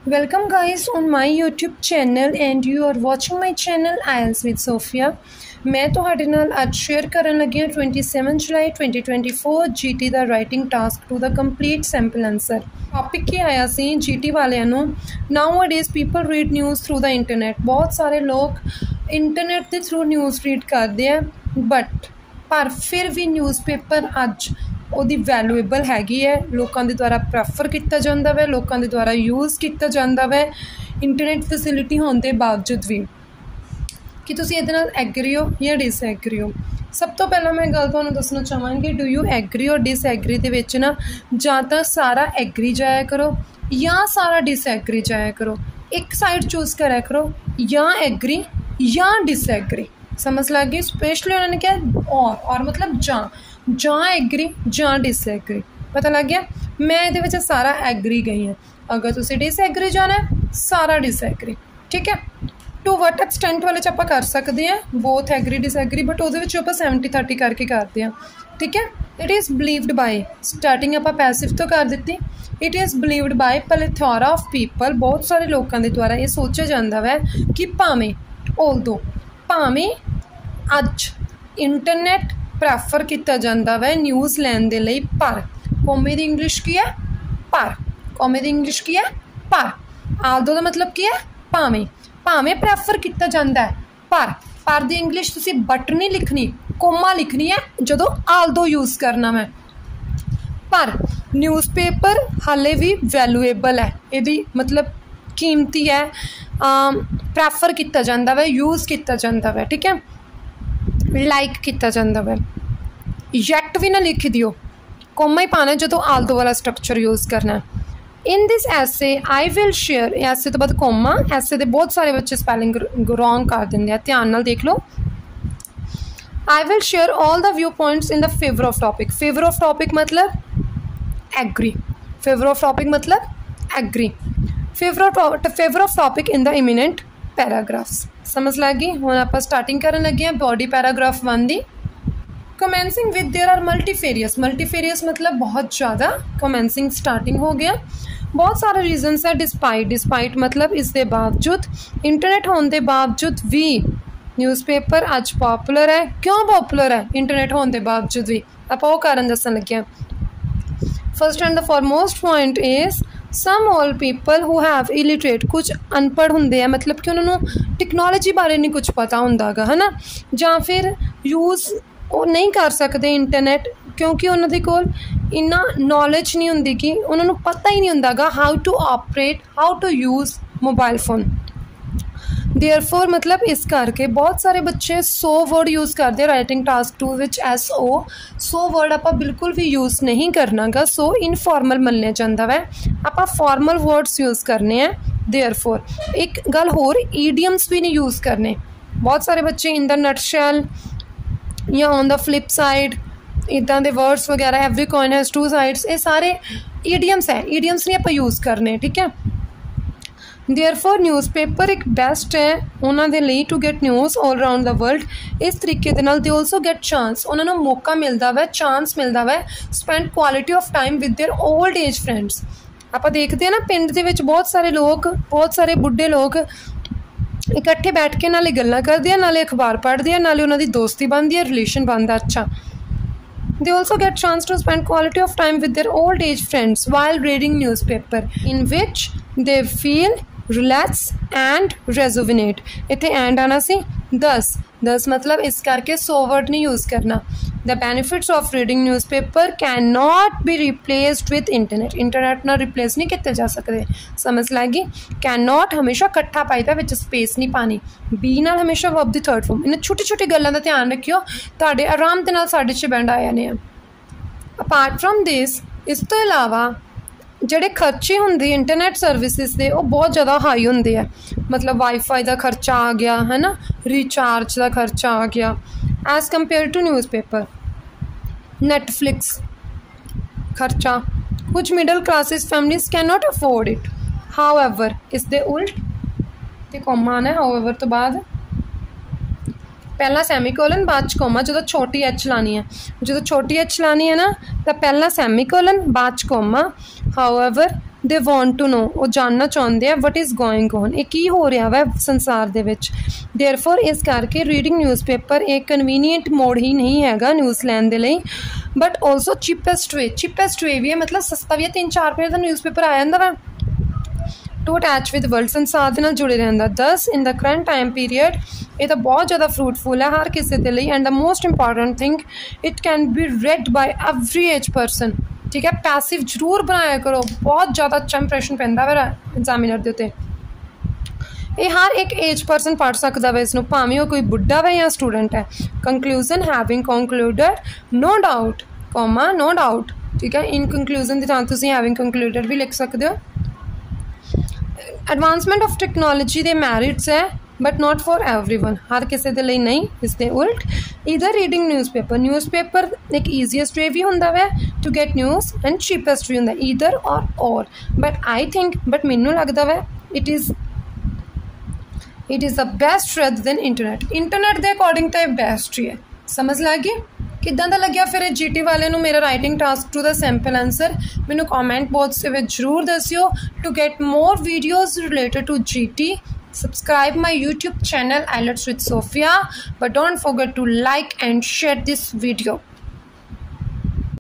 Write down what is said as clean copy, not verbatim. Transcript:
Welcome guys on my YouTube channel and you are watching my channel IELTS with Sophia। मैं ਤੁਹਾਡੇ ਨਾਲ ਅੱਜ share ਕਰਨ ਲੱਗੀ ਹਾਂ 27 ਜੁਲਾਈ 2024 GT ਦਾ ਰਾਈਟਿੰਗ ਟਾਸਕ 2 ਦਾ ਕੰਪਲੀਟ ਸੈਂਪਲ ਆਨਸਰ। ਟੌਪਿਕ ਕੀ ਆਇਆ ਸੀ GT ਵਾਲਿਆਂ ਨੂੰ nowadays people read news through the internet. ਬਹੁਤ ਸਾਰੇ ਲੋਕ ਇੰਟਰਨੈਟ ਦੇ ਥਰੂ ਨਿਊਜ਼ ਰੀਡ ਕਰਦੇ ਆ ਪਰ ਫਿਰ ਵੀ ਨਿਊਜ਼ਪੇਪਰ ਅੱਜ ਉਹਦੀ ਵੈਲੂਏਬਲ हैगी है। लोगों के द्वारा प्रैफर किया जाता है, लोगों के द्वारा यूज़ किया जाता है इंटरनेट फैसिलिटी होने के बावजूद भी। कि तुसीं इहदे नाल एग्री हो या डिसएग्री हो। सब तो पहला मैं गल तुहानूं दसना चाहांगी डू यू एग्री और डिसएग्री दे विच ना जां तां सारा एग्री जाया करो या सारा डिसएग्री जाया करो। एक साइड चूज़ करा करो या एग्री या डिसएग्री। समझ लग गई। स्पेशली उन्होंने क्या और मतलब जां एग्री जां डिसएग्री। पता लग गया। मैं ये सारा एग्री गई हाँ। अगर तुसीं डिसएग्री जाना है सारा डिसएग्री। ठीक है। टू वट एक्सटेंट वाले आप कर सकते हैं बोथ एग्री डिसएग्री बट वो 70-30 करके करते हैं। ठीक है। It is believed by starting आप पैसिव तो कर दी। It is believed by plethora of people बहुत सारे लोगों के द्वारा ये सोचा जाता है कि भावें अज इंटरनेट प्रैफर किया जाता है न्यूज़ लैन दे लई पर कॉमे दी इंग्लिश की है पर कॉमे दी इंग्लिश की है पर आल्दो का मतलब की है भावें प्रैफर किया जाता है पर दी इंग्लिश तुसी बट नहीं लिखनी कोमा लिखनी है जदों आल्दो यूज़ करना मैं। पर न्यूज़पेपर हाले भी वैल्यूएबल है यदी मतलब कीमती है प्रैफर किया जाता है यूज़ किया जाता है। ठीक है। लाइक किया जाता है यट भी ना लिख दियो कोमा ही पाना जो आल्दो वाला स्ट्रक्चर यूज़ करना है। इन दिस ऐसे आई विल शेयर ऐसे तो बाद कोमा ऐसे दे बहुत सारे बच्चे स्पैलिंग रॉन्ग कर देंगे हैं। ध्यान नाल देख लो। I will share all the view points in the favour of topic. Favour of topic मतलब एग्री। फेवर ऑफ टॉपिक मतलब agree. Favour of topic in the imminent paragraphs. समझ लगी। हुण आपां स्टार्टिंग करन लगे हैं बॉडी पैराग्राफ 1 दी। Commencing with there are multifarious. Multifarious मतलब बहुत ज़्यादा। कमेंसिंग स्टार्टिंग हो गया। बहुत सारे रीजनस है। डिस्पाइट मतलब इसके बावजूद इंटरनेट होने के बावजूद भी न्यूज़पेपर अज पॉपुलर है। क्यों पॉपुलर है इंटरनेट होने के बावजूद भी आप वो कारण दसन लगे। First and the foremost point is some all people who have illiterate कुछ अनपढ़ होंगे है मतलब कि उन्होंने टेक्नोलॉजी बारे नहीं कुछ पता होंगे है ना ਜਾਂ फिर यूज़ वो नहीं कर सकते इंटरनेट क्योंकि उन्होंने कोल इन्ना नॉलेज नहीं होंगी कि उन्होंने पता ही नहीं होंगा how to operate how to use mobile phone. Therefore मतलब इस करके बहुत सारे बच्चे 100 वर्ड यूज़ करते हैं writing task 2 which SO word आप बिल्कुल भी यूज़ नहीं करना गा। सो इनफॉर्मल मनया जाता है आप फॉर्मल वर्ड्स यूज़ करने हैं। देयरफॉर एक गल होर ईडियम्स भी नहीं यूज़ करने। बहुत सारे बच्चे इन द नटशेल या ऑन द फ्लिप साइड इदा के वर्ड्स वगैरह एवरी कॉइन हैज़ 2 साइड्स ये सारे ईडियम्स है। ईडियम्स नहीं आप यूज़ करने। ठीक है। देयरफॉर न्यूज़पेपर एक बेस्ट है उन्होंने लिए to get news all around the world. इस तरीके दे नाल दे ऑल्सो गेट चांस उन्होंने मौका मिलता है चांस मिलता है spend quality of time with their old age friends. आप देखते हैं ना पिंड दे विच बहुत सारे लोग बहुत सारे बुढ़े लोग इकट्ठे बैठ के नाले गल्लां करते हैं नाले अखबार पढ़ते हैं नाले उन्होंने दोस्ती बनती है रिलेशन बनता। अच्छा they also get chance to spend quality of time with their old age friends while reading newspaper in which they feel relax and rejuvenate। इतने एंड आना सी 10 मतलब इस करके 100 वर्ड नहीं यूज़ करना। The benefits of reading newspaper can not be replaced with internet. Internet ना रिप्लेस नहीं किए जा सकते। समझ लगी। कैन नॉट हमेशा कट्ठा पाईदा विच स्पेस नहीं पानी। बी नाल हमेशा वर्ब दी थर्ड फॉर्म। इन्हें छोटी छोटी गल्लां दा ध्यान रखियो तुहाडे आराम दे नाल साडे च बैंड आ जाने। अपार्ट फ्रॉम दिस इस तो इलावा ਜਿਹੜੇ खर्चे होंगे इंटरनेट सर्विसिस के वो बहुत ज़्यादा हाई होंगे है। मतलब वाईफाई का खर्चा आ गया है ना रिचार्ज का खर्चा आ गया as compare to newspaper. Netflix खर्चा कुछ middle classes families can not afford it. However इस दे उल्ट तो कॉमा आना है। हाउएवर तो बाद पहला सैमीकोलन बाद कोमा जो छोटी एच लानी है जो छोटी एच लानी है ना तो पहला सैमीकोलन बाद comma. However they want to know, वो जानना चाहते हैं वट इज़ गोइंग ऑन, ये की हो रहा वै संसार दे विच। देयरफॉर इस करके रीडिंग न्यूज़पेपर एक कन्वीनियंट मोड ही नहीं हैगा न्यूज़ लैन दे लई, बट ऑल्सो चीपेस्ट वे भी है, मतलब सस्ता भी है। 3-4 रुपये का न्यूज़पेपर आ जाता वा टू अटैच विद वर्ल्ड, संसार के नाल जुड़े रहंदा। दस in the current time period ये तो बहुत ज़्यादा फ्रूटफुल है हर किसी के लिए। And the most important thing it can be read by every age person, ठीक है। पैसिव जरूर बनाया करो, बहुत ज़्यादा अच्छा इंप्रैशन पैंदा मेरा एग्जामिनर के उत्ते। ये हर एक एज परसन पढ़ सकता है इसनों, भावें वो कोई बुढ़ा है या स्टूडेंट है। Conclusion having concluded no doubt comma no doubt, ठीक है। इन कंक्लूजन की थां तुसीं हैविंग कंक्लूडेड भी लिख सकते हो। एडवांसमेंट ऑफ टैक्नोलॉजी के मैरिट्स है बट नॉट फॉर एवरीवन, हर किसी के लिए नहीं। इसके उल्ट इधर रीडिंग न्यूज़पेपर एक ईजीएस्ट वे भी होंदा वै to get news and cheapest भी होंदा, ईदर और बट मैनू लगता वै it is the best rather than internet के अकॉर्डिंग तो बेस्ट ही है। समझ लगी किदां दा लग्या फिर GT वाले नू मेरा writing task two the sample answer? मैनू कॉमेंट बॉक्स के जरूर दस्सियो। To get more videos related to GT subscribe my YouTube channel IELTS with Sophia, but don't forget to like and share this video.